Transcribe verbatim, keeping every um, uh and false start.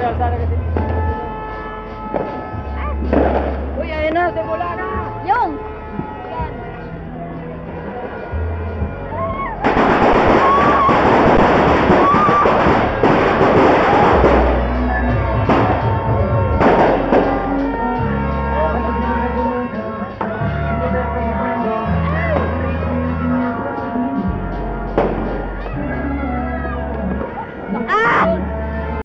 sana kasi dito. Uy, ayun na, simula na! Yung!